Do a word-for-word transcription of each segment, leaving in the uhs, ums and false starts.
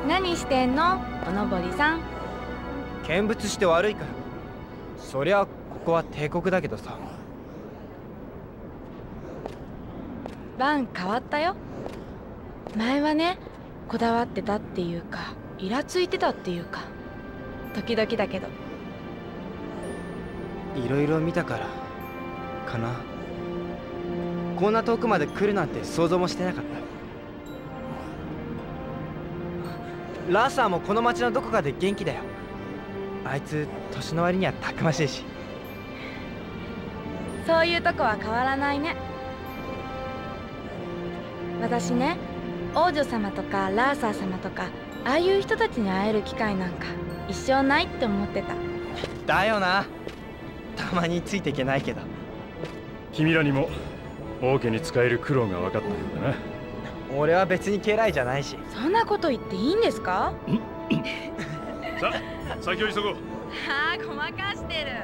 何してんのおのぼりさん。 見物して悪いから。そりゃここは帝国だけどさ。 バン変わったよ。前はね、こだわってたっていうかイラついてたっていうか、時々だけど。 いろいろ見たからかな。こんな遠くまで来るなんて想像もしてなかった。ラーサーもこの町のどこかで元気だよ。あいつ年の割にはたくましいし。 そういうとこは変わらないね。私ね、王女様とかラーサー様とかああいう人たちに会える機会なんか一生ないって思ってた。 だよな。たまについていけないけど。 君らにも王家に仕える苦労が分かったようだな。 俺は別に家来じゃないし。 そんなこと言っていいんですか？ さあ、先を急ごう。 ああ、ごまかしてる。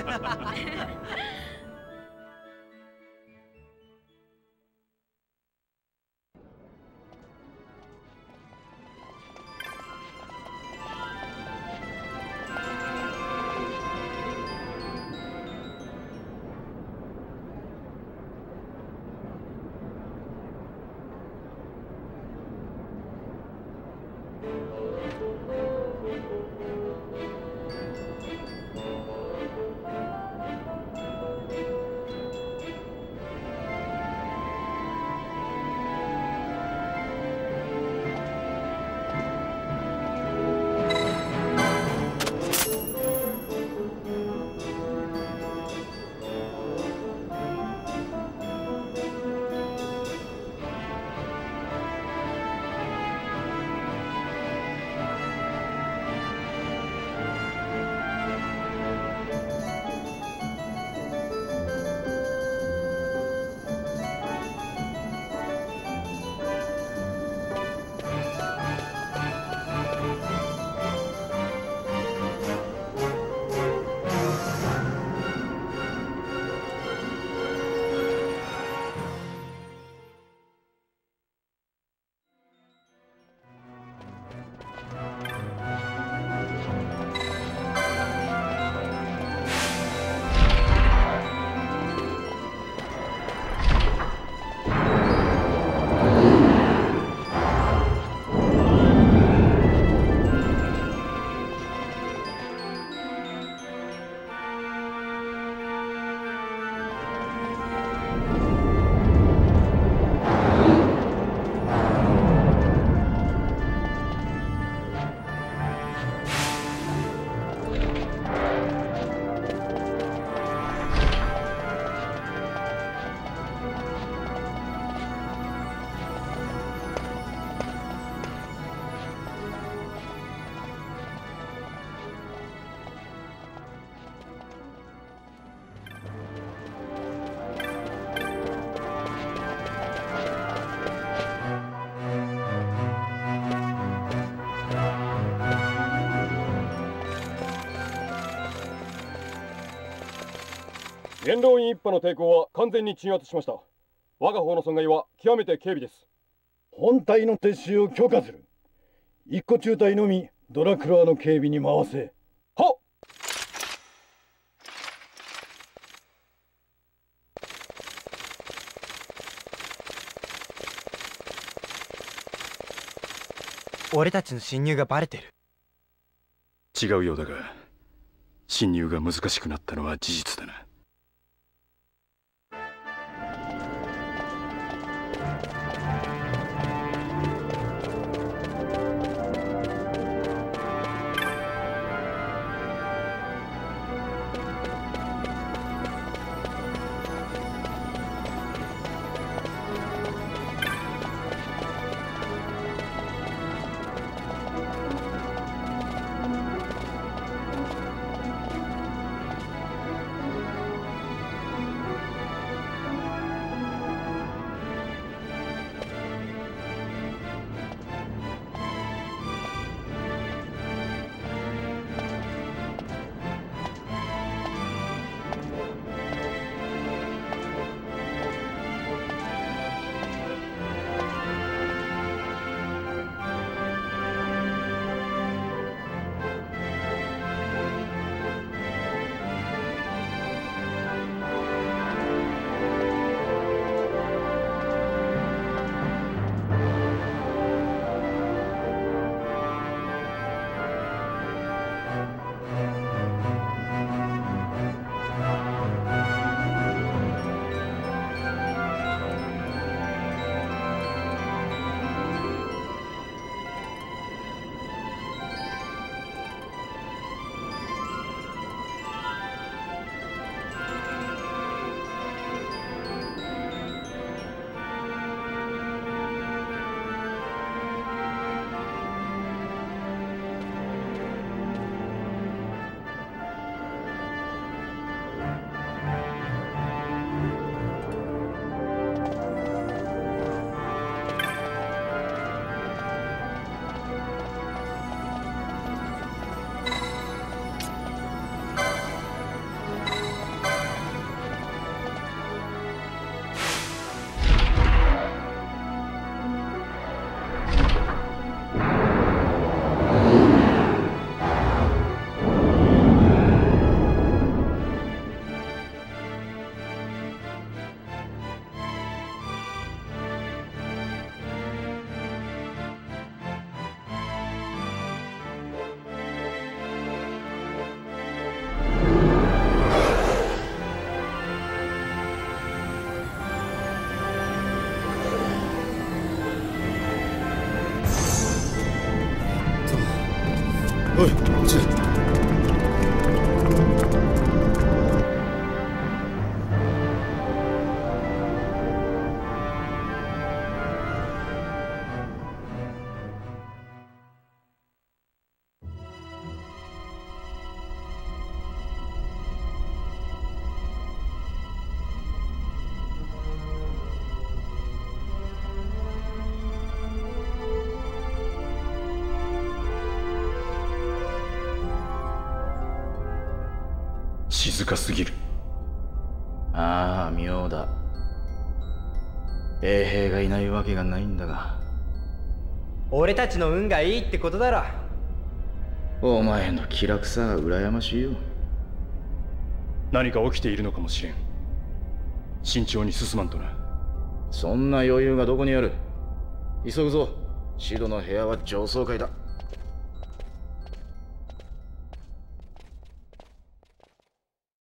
元老院一派の抵抗は完全に鎮圧しました。我が方の損害は極めて軽微です。 本隊の撤収を許可する。一個中隊のみドラクロワの警備に回せ。 はっ。 俺たちの侵入がバレてる。 違うようだが、侵入が難しくなったのは事実だな。 おいこっちだ。 静かすぎる。 ああ、妙だ。衛兵がいないわけがないんだが。 俺たちの運がいいってことだろ。 お前の気楽さは羨ましいよ。 何か起きているのかもしれん。慎重に進まんとな。 そんな余裕がどこにある。急ぐぞ。シドの部屋は上層階だ。